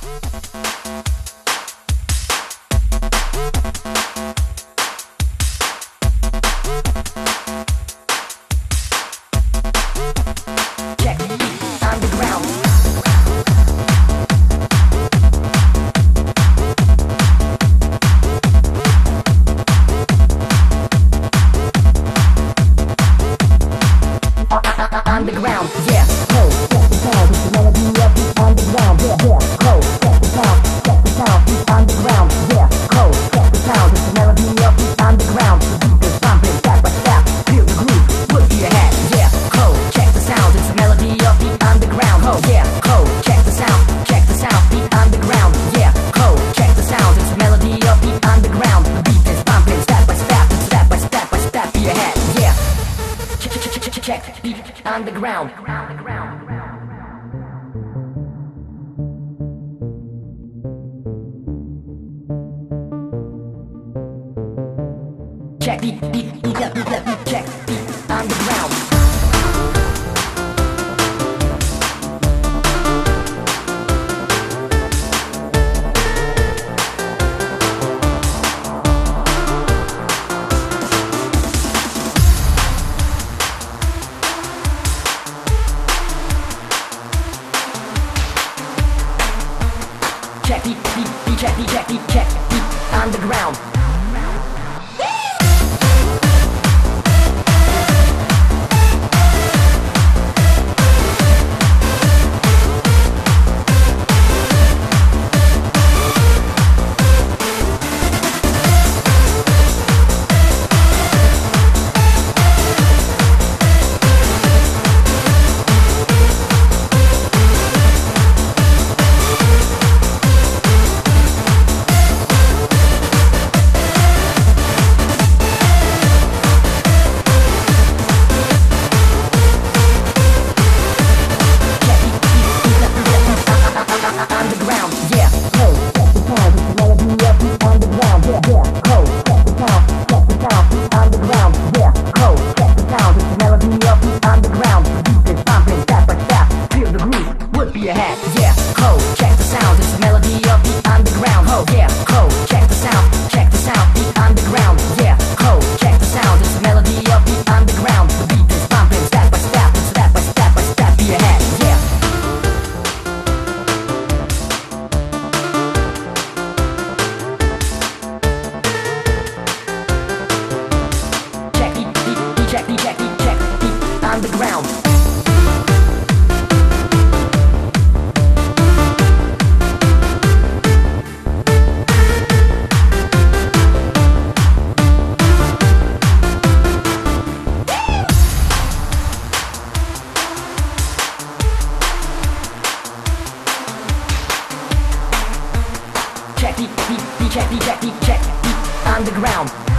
Underground, yeah, ho, check the sound, it's the melody of the underground, yeah, ho, check the sound, the underground, yeah, ho, check the sound, it's the melody of the underground, the beat is pumping, step by step, feel the groove, look to your head, yeah, ho, check the sound, it's the melody of the underground, ho, yeah, ho, check the sound, the underground, yeah, ho, check the sound, it's the melody of the underground, the beat is pumping, step by step, to your head, yeah. Check the underground. Check check the underground. Check the underground. Check the underground. Check the underground.